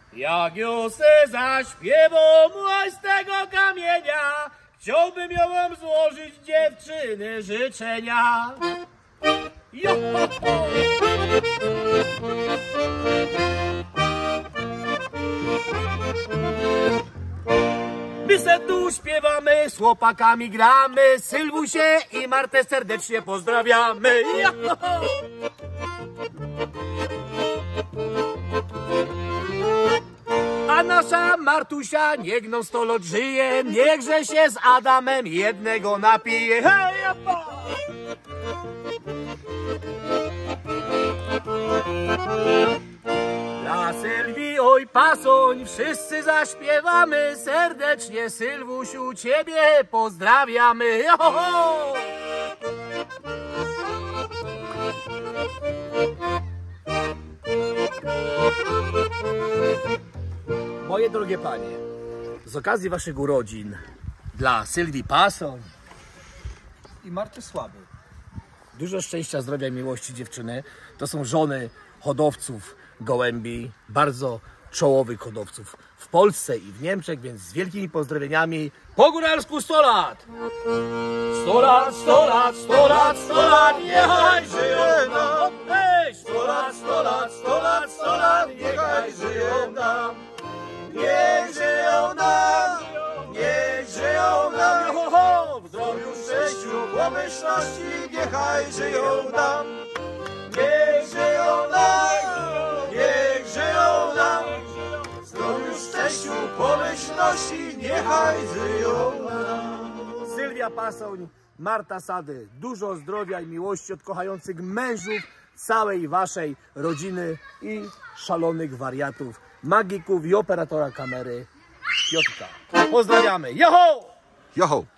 Jak już se zaśpiewam z tego kamienia, chciałbym ją wam złożyć, dziewczyny, życzenia. Jo, ho, ho. My se tu śpiewamy, z chłopakami gramy, Sylwusię i Martę serdecznie pozdrawiamy. Jo, ho, ho. A nasza Martusia niech non stolot żyje, niechże się z Adamem jednego napije. Hej, opa! Dla Sylwii, oj pasoń, wszyscy zaśpiewamy, serdecznie Sylwusiu, ciebie pozdrawiamy. Ho, ho! Moje drogie panie, z okazji waszych urodzin dla Sylwii Pasoń i Marty Słaby dużo szczęścia, zdrowia i miłości, dziewczyny. To są żony hodowców gołębi, bardzo czołowych hodowców w Polsce i w Niemczech, więc z wielkimi pozdrowieniami po góralsku 100 lat! 100 lat, 100 lat, 100 lat, 100 lat, niechaj żyją nam! 100 lat, 100 lat, 100 lat, 100 lat, niechaj żyją nam! Niech żyją nam, niech żyją nam, ho, ho, w zdrowiu, szczęściu, pomyślności, niechaj żyją nam. Niech żyją nam, niech żyją nam, w zdrowiu, szczęściu, pomyślności, niechaj żyją nam. Sylwia Pasoń, Marta Sady, dużo zdrowia i miłości od kochających mężów, całej waszej rodziny i szalonych wariatów, magików i operatora kamery Piotrka. Pozdrawiamy. Joho! Joho!